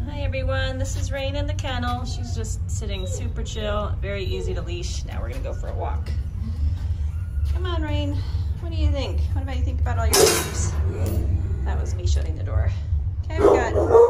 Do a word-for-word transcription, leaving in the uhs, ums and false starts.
Hi everyone, this is Rain in the kennel. She's just sitting super chill, very easy to leash. Now we're gonna go for a walk. Come on, Rain. What do you think? What about you think about all your leaves? That was me shutting the door. Okay, we got